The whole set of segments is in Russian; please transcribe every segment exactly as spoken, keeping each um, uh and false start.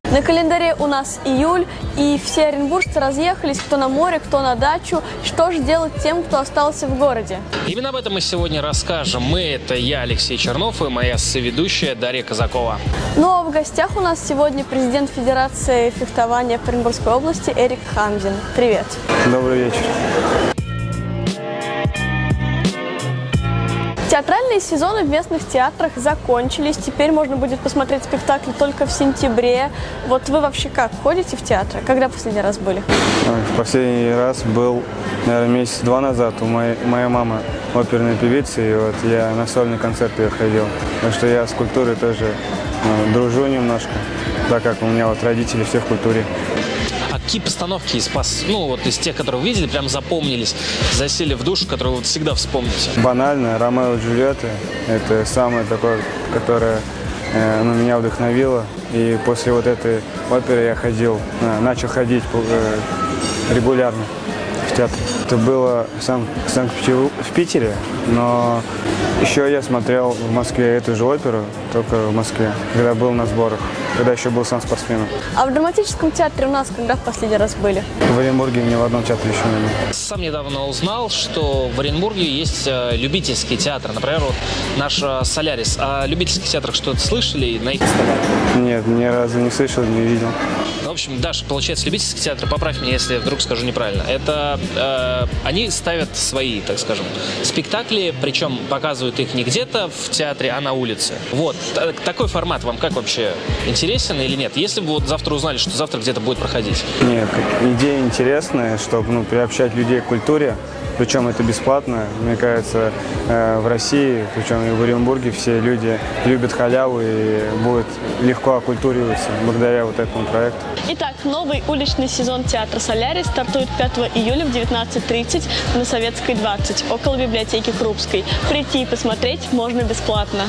На календаре у нас июль, и все оренбуржцы разъехались, кто на море, кто на дачу. Что же делать тем, кто остался в городе? Именно об этом мы сегодня расскажем. Мы – это я, Алексей Чернов, и моя соведущая Дарья Казакова. Ну а в гостях у нас сегодня президент Федерации фехтования в Оренбургской области Эрик Хамзин. Привет. Добрый вечер. Театральные сезоны в местных театрах закончились. Теперь можно будет посмотреть спектакль только в сентябре. Вот вы вообще как, ходите в театры? Когда последний раз были? В последний раз был, наверное, месяц-два назад. У моей, моя мама оперная певица, и вот я на сольный концерт ее ходил. Так что я с культурой тоже ну, дружу немножко, так как у меня вот родители все в культуре. А какие постановки из, ну, вот из тех, которые вы видели, прям запомнились, засели в душу, которые вы всегда вспомните? Банально, Ромео и Джульетта. Это самое такое, которое э, ну, меня вдохновило. И после вот этой оперы я ходил, э, начал ходить э, регулярно в театр. Это было в Санкт-Петербурге, в Питере, но еще я смотрел в Москве эту же оперу, только в Москве, когда был на сборах, когда еще был сам спортсменом. А в драматическом театре у нас когда в последний раз были? В Оренбурге ни в одном театре еще не был. Сам недавно узнал, что в Оренбурге есть любительский театр, например, вот наш «Солярис». О любительских театрах что-то слышали на их столе? Нет, ни разу не слышал, не видел. В общем, Даша, получается, любительский театр, поправь меня, если я вдруг скажу неправильно, это э, они ставят свои, так скажем, спектакли, причем показывают их не где-то в театре, а на улице. Вот, такой формат вам как вообще интересен или нет? Если бы вот завтра узнали, что завтра где-то будет проходить? Нет, идея интересная, чтобы ну, приобщать людей к культуре. Причем это бесплатно. Мне кажется, в России, причем и в Оренбурге, все люди любят халяву и будут легко окультуриваться благодаря вот этому проекту. Итак, новый уличный сезон театра «Солярис» стартует пятого июля в девятнадцать тридцать на Советской двадцать, около библиотеки Крупской. Прийти и посмотреть можно бесплатно.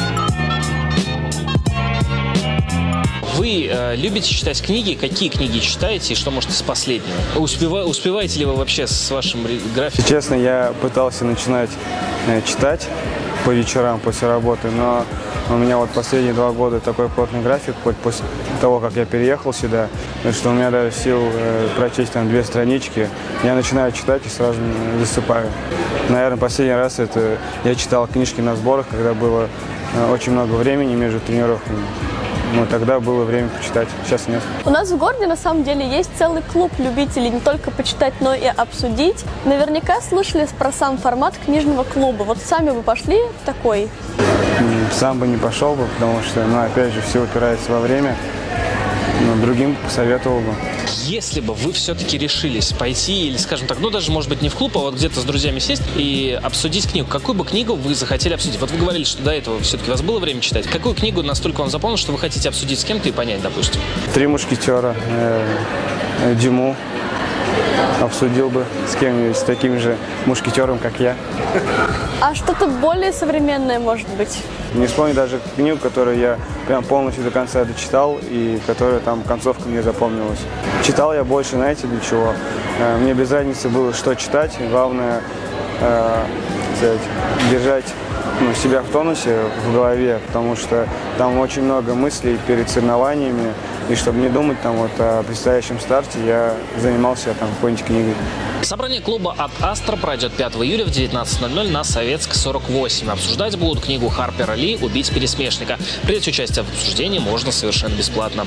Вы э, любите читать книги? Какие книги читаете и что, может, из последнего? Успева, успеваете ли вы вообще с вашим графиком? Честно, я пытался начинать э, читать по вечерам после работы, но у меня вот последние два года такой плотный график, хоть после того, как я переехал сюда, что у меня даже сил э, прочесть там две странички, я начинаю читать и сразу засыпаю. Наверное, последний раз это я читал книжки на сборах, когда было э, очень много времени между тренировками. Ну, тогда было время почитать, сейчас нет. У нас в городе, на самом деле, есть целый клуб любителей не только почитать, но и обсудить. Наверняка слышали про сам формат книжного клуба. Вот сами бы пошли в такой? Сам бы не пошел бы, потому что, ну, опять же, все упирается во время. Но другим посоветовал бы. Если бы вы все-таки решились пойти, или, скажем так, ну, даже, может быть, не в клуб, а вот где-то с друзьями сесть и обсудить книгу, какую бы книгу вы захотели обсудить? Вот вы говорили, что до этого все-таки у вас было время читать. Какую книгу настолько вам запомнилось, что вы хотите обсудить с кем-то и понять, допустим? «Три мушкетера», э, э, Дюму обсудил бы с кем-нибудь, с таким же мушкетером, как я. А что-то более современное, может быть? Не вспомню даже книгу, которую я прям полностью до конца дочитал, и которая там концовка мне запомнилась. Читал я больше, знаете, для чего? Мне без разницы было, что читать. Главное, э, сказать, держать ну, себя в тонусе в голове, потому что там очень много мыслей перед соревнованиями. И чтобы не думать там вот о предстоящем старте, я занимался там какой-нибудь книгой. Собрание клуба от Астра пройдет пятого июля в девятнадцать ноль ноль на Советской сорок восемь. Обсуждать будут книгу Харпера Ли «Убить пересмешника». Принять участие в обсуждении можно совершенно бесплатно.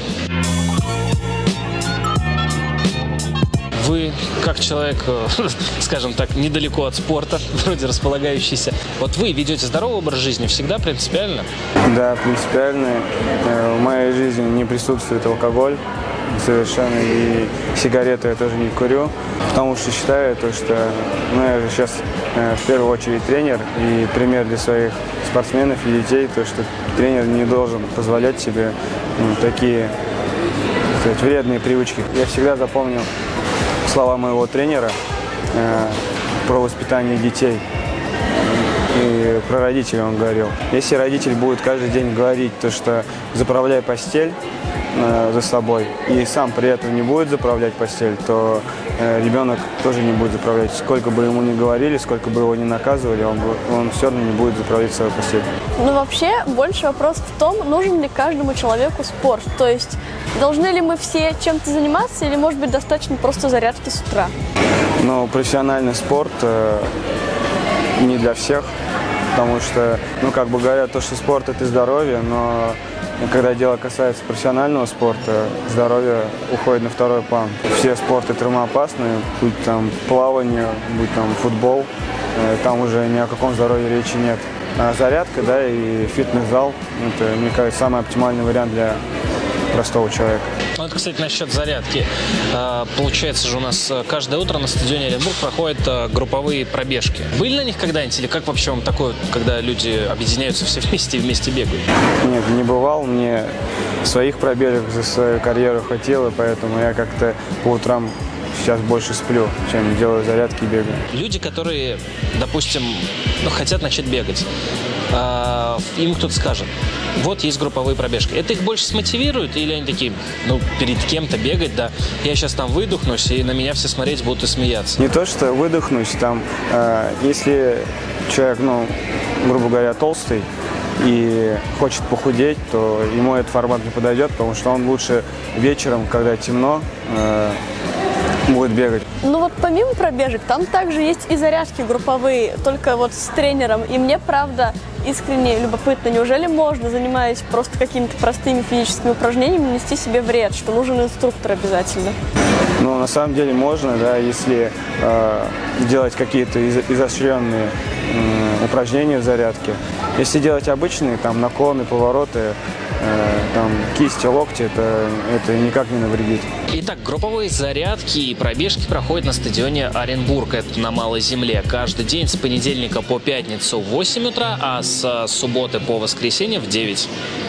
Вы, как человек, скажем так, недалеко от спорта, вроде располагающийся, вот вы ведете здоровый образ жизни всегда принципиально? Да, принципиально. В моей жизни не присутствует алкоголь совершенно, и сигареты я тоже не курю, потому что считаю, то, что ну, я же сейчас в первую очередь тренер, и пример для своих спортсменов и детей, то, что тренер не должен позволять себе ну, такие, так сказать, вредные привычки. Я всегда запомнил слова моего тренера э, про воспитание детей. И про родителей он говорил. Если родитель будет каждый день говорить, то, что заправляй постель э, за собой, и сам при этом не будет заправлять постель, то ребенок тоже не будет заправлять. Сколько бы ему ни говорили, сколько бы его ни наказывали, он, он все равно не будет заправлять свою постель. Ну, вообще, больше вопрос в том, нужен ли каждому человеку спорт. То есть, должны ли мы все чем-то заниматься, или, может быть, достаточно просто зарядки с утра? Ну, профессиональный спорт э, не для всех, потому что, ну, как бы говорят, то, что спорт – это здоровье, но когда дело касается профессионального спорта, здоровье уходит на второй план. Все спорты травмоопасные, будь там плавание, будь там футбол, там уже ни о каком здоровье речи нет. А зарядка, да, и фитнес-зал – это, мне кажется, самый оптимальный вариант для простого человека. Вот, кстати, насчет зарядки. Получается же у нас каждое утро на стадионе Оренбург проходят групповые пробежки. Были на них когда-нибудь? Или как вообще вам такое, когда люди объединяются все вместе и вместе бегают? Нет, не бывал. Мне своих пробежек за свою карьеру хватило, поэтому я как-то по утрам сейчас больше сплю, чем делаю зарядки и бегаю. Люди, которые, допустим, ну, хотят начать бегать, им кто-то скажет: вот есть групповые пробежки. Это их больше смотивирует, или они такие: ну, перед кем-то бегать, да, я сейчас там выдохнусь, и на меня все смотреть будут и смеяться? Не то, что выдохнусь, там, э, если человек, ну, грубо говоря, толстый и хочет похудеть, то ему этот формат не подойдет, потому что он лучше вечером, когда темно, э, будет бегать. Ну вот помимо пробежек, там также есть и зарядки групповые, только вот с тренером. И мне, правда, искренне любопытно, неужели можно, занимаясь просто какими-то простыми физическими упражнениями, нанести себе вред, что нужен инструктор обязательно? Ну, на самом деле можно, да, если э, делать какие-то из изощренные э, упражнения в зарядке. Если делать обычные, там, наклоны, повороты, э, там, кисти, локти, это, это никак не навредит. Итак, групповые зарядки и пробежки проходят на стадионе Оренбург. Это на Малой Земле. Каждый день с понедельника по пятницу в восемь утра, а с субботы по воскресенье в девять.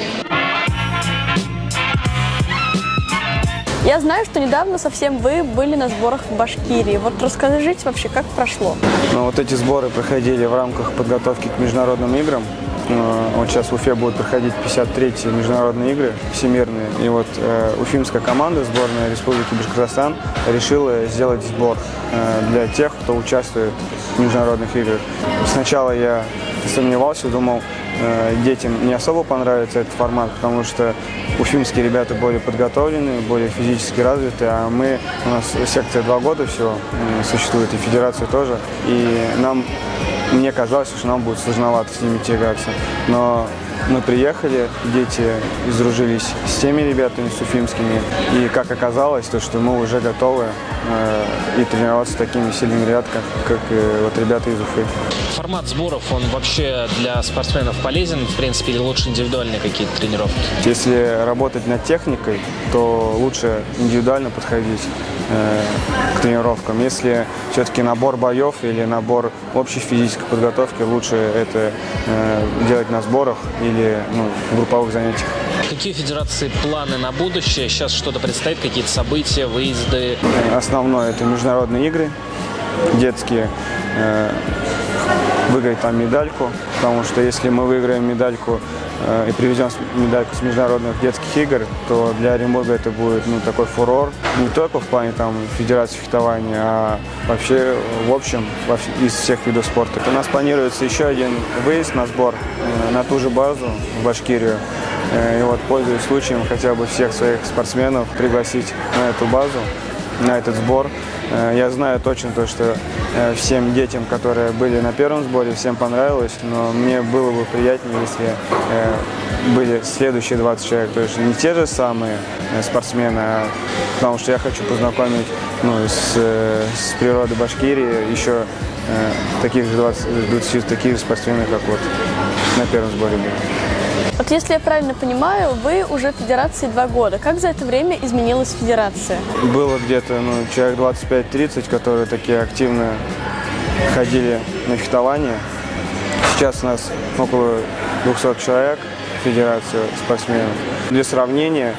Я знаю, что недавно совсем вы были на сборах в Башкирии. Вот расскажите вообще, как прошло? Ну, вот эти сборы проходили в рамках подготовки к международным играм. Вот сейчас в Уфе будут проходить пятьдесят третьи международные игры всемирные. И вот э, уфимская команда, сборная Республики Башкортостан, решила сделать сбор э, для тех, кто участвует в международных играх. Сначала я сомневался, думал, э, детям не особо понравится этот формат, потому что уфимские ребята более подготовлены, более физически развиты, а мы, у нас секция два года всего э, существует, и федерация тоже, и нам, мне казалось, что нам будет сложновато с ними тягаться. Но мы приехали, дети сдружились с теми ребятами, с уфимскими, и как оказалось, то, что мы уже готовы э, и тренироваться с такими сильными ребятами, как э, вот ребята из Уфы. Формат сборов, он вообще для спортсменов полезен, в принципе, или лучше индивидуальные какие-то тренировки? Если работать над техникой, то лучше индивидуально подходить э, к тренировкам. Если все-таки набор боев или набор общей физической подготовки, лучше это э, делать на сборах или ну, в групповых занятиях. Какие федерации планы на будущее? Сейчас что-то предстоит, какие-то события, выезды? Основное – это международные игры, детские. Э, выиграть там медальку, потому что если мы выиграем медальку э, и привезем медальку с международных детских игр, то для Оренбурга это будет ну, такой фурор. Не только в плане там, федерации фехтования, а вообще в общем во, из всех видов спорта. У нас планируется еще один выезд на сбор э, на ту же базу в Башкирию. Э, и вот, пользуясь случаем, хотя бы всех своих спортсменов пригласить на эту базу, на этот сбор. Я знаю точно то, что всем детям, которые были на первом сборе, всем понравилось, но мне было бы приятнее, если были следующие двадцать человек. То есть не те же самые спортсмены, а потому что я хочу познакомить ну, с, с природой Башкирии еще таких же двадцать, двадцать таких же спортсменов, как вот на первом сборе были. Вот если я правильно понимаю, вы уже в федерации два года. Как за это время изменилась федерация? Было где-то ну, человек двадцать пять тридцать, которые такие активно ходили на фехтование. Сейчас у нас около двухсот человек в федерации спортсменов. Для сравнения,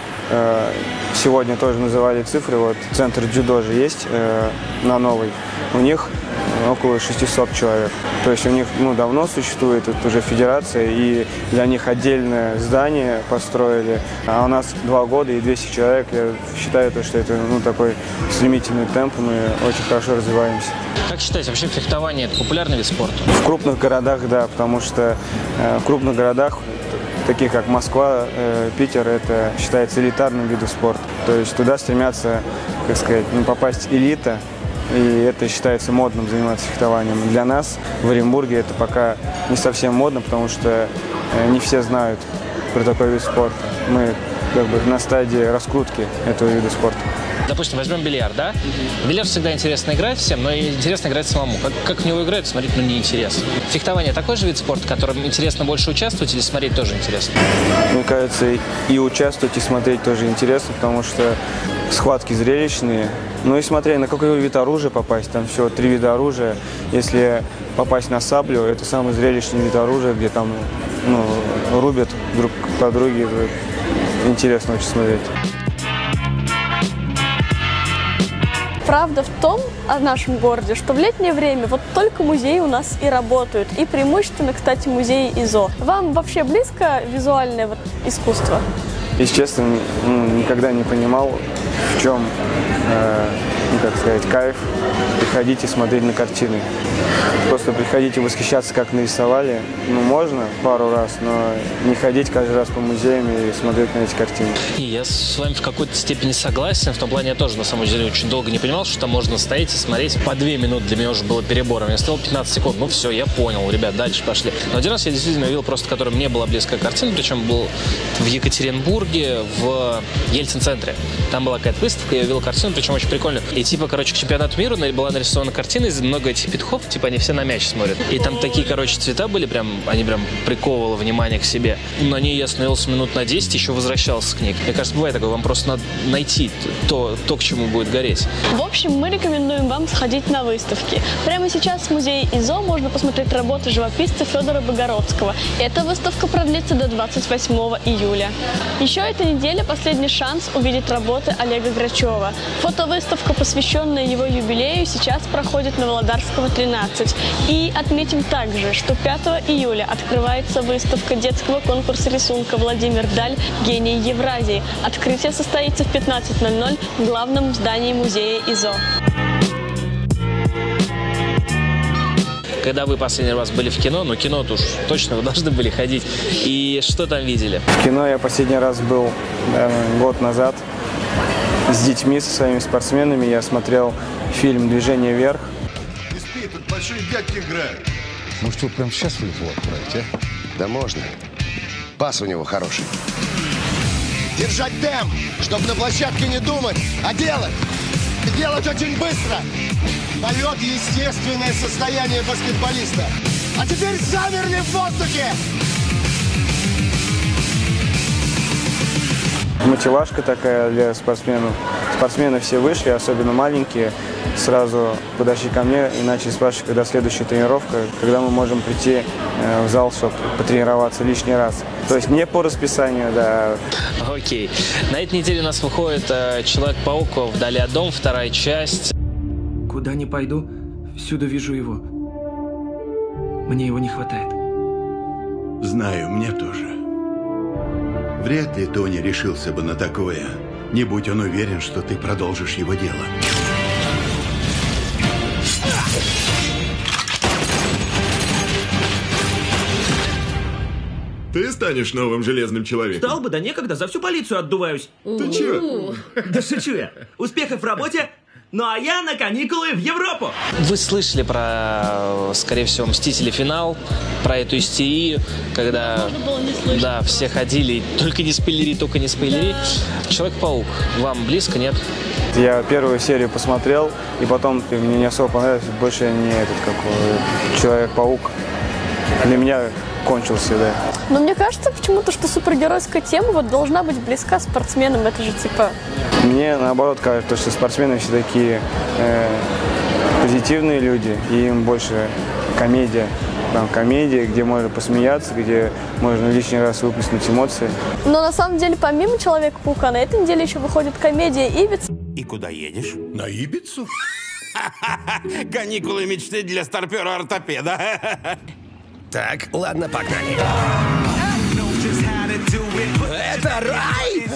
сегодня тоже называли цифры, вот центр дзюдо же есть на Новой. У них около шестисот человек. То есть у них ну, давно существует это уже федерация, и для них отдельное здание построили. А у нас два года и двести человек. Я считаю, что это ну, такой стремительный темп, мы очень хорошо развиваемся. Как считаете, вообще фехтование – это популярный вид спорта? В крупных городах, да, потому что э, в крупных городах, таких как Москва, э, Питер, это считается элитарным видом спорта. То есть туда стремятся, как сказать, ну, попасть элита, и это считается модным заниматься фехтованием. Для нас в Оренбурге это пока не совсем модно, потому что э, не все знают про такой вид спорта. Мы как бы на стадии раскрутки этого вида спорта. Допустим, возьмем бильярд, да? В бильярд всегда интересно играть всем, но интересно играть самому. Как, как в него играют, смотреть, ну, неинтересно. Фехтование такой же вид спорта, в котором интересно больше участвовать или смотреть тоже интересно? Мне кажется, и участвовать, и смотреть тоже интересно, потому что схватки зрелищные. Ну и смотря на какой вид оружия попасть, там всего три вида оружия. Если попасть на саблю, это самый зрелищный вид оружия, где там ну, рубят друг по другу. Интересно очень смотреть. Правда в том, о нашем городе, что в летнее время вот только музеи у нас и работают. И преимущественно, кстати, музеи ИЗО. Вам вообще близко визуальное вот искусство? Если честно, ну, никогда не понимал, в чем, э, ну, как сказать, кайф приходить и смотреть на картины. Просто приходить и восхищаться, как нарисовали, ну, можно пару раз, но не ходить каждый раз по музеям и смотреть на эти картины. И я с вами в какой-то степени согласен. В том плане я тоже, на самом деле, очень долго не понимал, что там можно стоять и смотреть по две минуты. Для меня уже было перебором. Я стоял пятнадцать секунд. Ну все, я понял, ребят, дальше пошли. Но один раз я действительно увидел просто, который мне была близкая картина, причем был в Екатеринбурге, в Ельцин-центре. Там была какая-то выставка, я увидел картину, причем очень прикольную. И типа, короче, к чемпионату мира была нарисована картина из много этих петухов, типа они все на мяч смотрят. И там такие, короче, цвета были, прям, они прям приковывали внимание к себе. На ней я остановился минут на десять, еще возвращался к ней. Мне кажется, бывает такое, вам просто надо найти то, то, к чему будет гореть. В общем, мы рекомендуем вам сходить на выставки. Прямо сейчас в музее ИЗО можно посмотреть работы живописца Федора Богородского. Эта выставка продлится до двадцать восьмого июля. Еще эта неделя – последний шанс увидеть работы Олега Грачева. Фотовыставка, посвященная его юбилею, сейчас проходит на Володарского, тринадцать. И отметим также, что пятого июля открывается выставка детского конкурса рисунка «Владимир Даль. Гений Евразии». Открытие состоится в пятнадцать ноль ноль в главном здании музея ИЗО. Когда вы последний раз были в кино, ну кино-то уж точно вы должны были ходить. И что там видели? В кино я последний раз был, наверное, год назад с детьми, со своими спортсменами. Я смотрел фильм «Движение вверх». Не спи, тут большие дядьки играют. Может, его прямо сейчас в Литву отправить, а? Да можно. Пас у него хороший. Держать темп, чтобы на площадке не думать, а делать. И делать очень быстро. Полет – естественное состояние баскетболиста. А теперь замерли в воздухе. Мотивашка такая для спортсменов. Спортсмены все вышли, особенно маленькие, сразу подошли ко мне и начали спрашивать, когда следующая тренировка, когда мы можем прийти в зал, чтобы потренироваться лишний раз. То есть не по расписанию, да. Окей. На этой неделе у нас выходит э, «Человек-паук. Вдали от дома», вторая часть. Куда ни пойду, всюду вижу его. Мне его не хватает. Знаю, мне тоже. Вряд ли Тони решился бы на такое, не будь он уверен, что ты продолжишь его дело. Ты станешь новым железным человеком. Стал бы, да некогда, за всю полицию отдуваюсь. Ты чё? Да шучу я. Успехов в работе, ну а я на каникулы в Европу. Вы слышали про, скорее всего, «Мстители. Финал», про эту истерию, когда да, все ходили, только не спойлери, только не спойлери. Да. «Человек-паук» вам близко, нет? Я первую серию посмотрел, и потом мне не особо понравилось, больше не этот, как «Человек-паук». Для меня кончился, да. Но мне кажется почему-то, что супергеройская тема вот должна быть близка спортсменам. Это же типа... Мне наоборот кажется, что спортсмены все такие э, позитивные люди, и им больше комедия. Там комедия, где можно посмеяться, где можно лишний раз выплеснуть эмоции. Но на самом деле, помимо «Человека-паука», на этой неделе еще выходит комедия «Ибица». И куда едешь? На Ибицу? Каникулы мечты для старпера-ортопеда. Так, ладно, погнали. Это рай!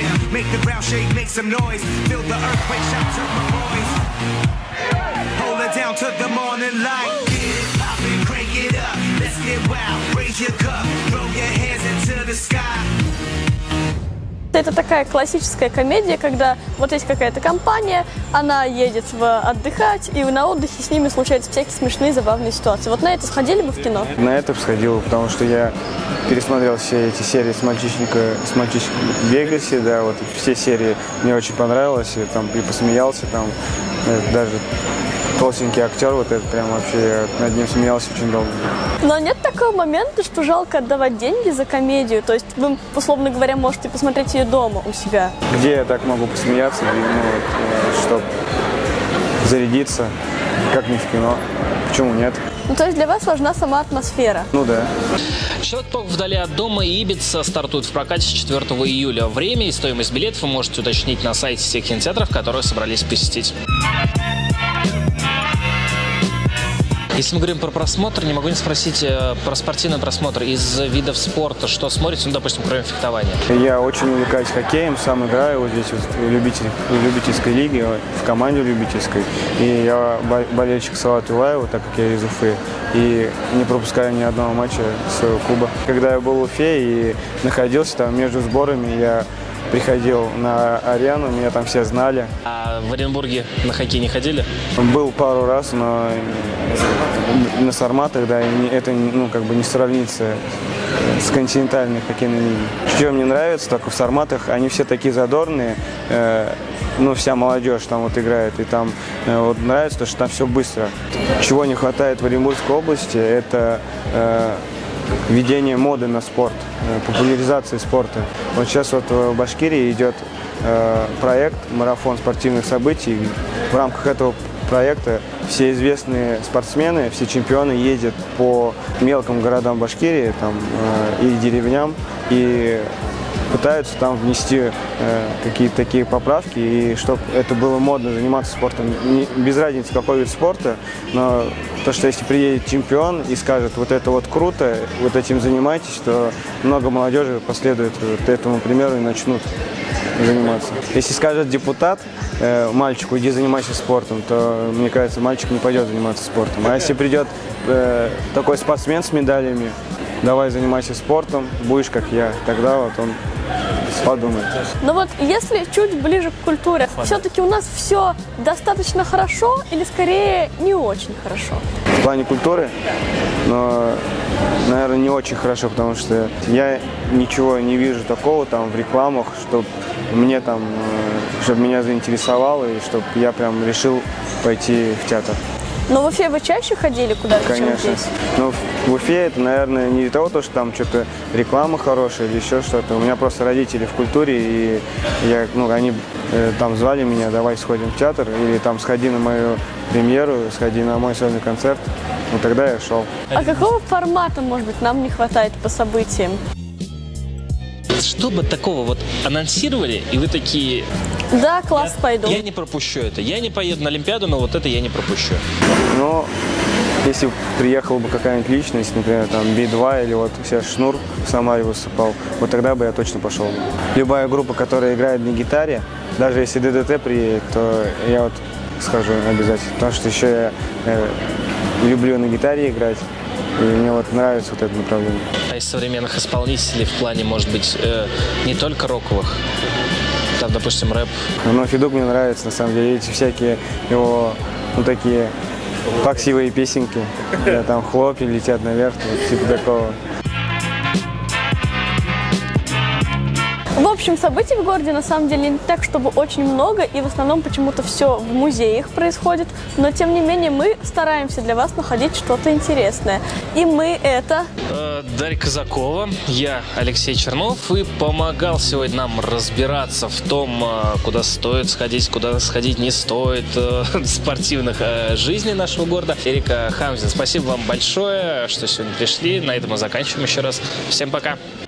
Это такая классическая комедия, когда вот есть какая-то компания, она едет в отдыхать, и на отдыхе с ними случаются всякие смешные, забавные ситуации. Вот на это сходили бы в кино? На это сходил, потому что я пересмотрел все эти серии с мальчишника, с мальчишником в Вегасе, да, вот все серии мне очень понравилось, и, там, и посмеялся, там, даже толстенький актер, вот это прям вообще, я над ним смеялся очень долго. Но нет такого момента, что жалко отдавать деньги за комедию, то есть вы, условно говоря, можете посмотреть ее дома у себя. Где я так могу посмеяться, ну, вот, чтобы зарядиться, как не в кино, почему нет? Ну, то есть для вас важна сама атмосфера? Ну да. «Человек-паук вдали от дома» и «Ибица» стартуют в прокате с четвёртого июля. Время и стоимость билетов вы можете уточнить на сайте тех кинотеатров, которые собрались посетить. Если мы говорим про просмотр, не могу не спросить э, про спортивный просмотр. Из видов спорта что смотрите, ну, допустим, кроме фехтования? Я очень увлекаюсь хоккеем, сам играю вот здесь вот в, любитель, в любительской лиге, в команде любительской. И я болельщик Салавата Юлаева, так как я из Уфы, и не пропускаю ни одного матча своего клуба. Когда я был в Уфе и находился там между сборами, я приходил на арену, меня там все знали. А в Оренбурге на хоккей не ходили? Был пару раз, но на Сарматах, да, это, ну, как бы не сравнится с континентальной хоккейной лигой. Что мне нравится, только в Сарматах они все такие задорные, э, ну, вся молодежь там вот играет, и там э, вот нравится то, что там все быстро. Чего не хватает в Оренбургской области, это э, введение моды на спорт, популяризации спорта. Вот сейчас вот в Башкирии идет э, проект «Марафон спортивных событий». В рамках этого проекта все известные спортсмены, все чемпионы ездят по мелким городам Башкирии там, э, и деревням и пытаются там внести э, какие-то такие поправки, и чтобы это было модно заниматься спортом. Не, без разницы, какой вид спорта, но то, что если приедет чемпион и скажет, вот это вот круто, вот этим занимайтесь, то много молодежи последует вот этому примеру и начнут заниматься. Если скажет депутат э, мальчику, иди занимайся спортом, то, мне кажется, мальчик не пойдет заниматься спортом. А если придет э, такой спортсмен с медалями, давай занимайся спортом, будешь как я, тогда вот он подумает. Но вот если чуть ближе к культуре, все-таки у нас все достаточно хорошо или скорее не очень хорошо? В плане культуры, но, наверное, не очень хорошо, потому что я ничего не вижу такого там в рекламах, чтобы мне там, чтобы меня заинтересовало и чтобы я прям решил пойти в театр. Но в Уфе вы чаще ходили куда-то, чем здесь? Ну, в Уфе это, наверное, не из-за того, что там что-то реклама хорошая или еще что-то. У меня просто родители в культуре, и я, ну, они э, там звали меня, давай сходим в театр, или там сходи на мою премьеру, сходи на мой сольный концерт. Ну, тогда я шел. А какого формата, может быть, нам не хватает по событиям? Чтобы такого вот анонсировали, и вы такие... Да, класс, я, пойду. Я не пропущу это. Я не поеду на Олимпиаду, но вот это я не пропущу. Ну, если приехала бы какая-нибудь личность, например, там Би два или вот вся Шнур в Самаре выступал, вот тогда бы я точно пошел. Любая группа, которая играет на гитаре, даже если ДДТ приедет, то я вот схожу обязательно. Потому что еще я э, люблю на гитаре играть. И мне вот нравится вот это направление. А из современных исполнителей в плане, может быть, э, не только роковых, там, допустим, рэп? Ну, Федук мне нравится, на самом деле, эти всякие его, ну, такие плаксивые песенки, да, там хлопья летят наверх, вот, типа такого. В общем, событий в городе на самом деле не так, чтобы очень много, и в основном почему-то все в музеях происходит, но тем не менее мы стараемся для вас находить что-то интересное. И мы это... Дарья Казакова, я Алексей Чернов, и помогал сегодня нам разбираться в том, куда стоит сходить, куда сходить не стоит, в спортивных жизни нашего города. Эрика Хамзин, спасибо вам большое, что сегодня пришли. На этом мы заканчиваем еще раз. Всем пока!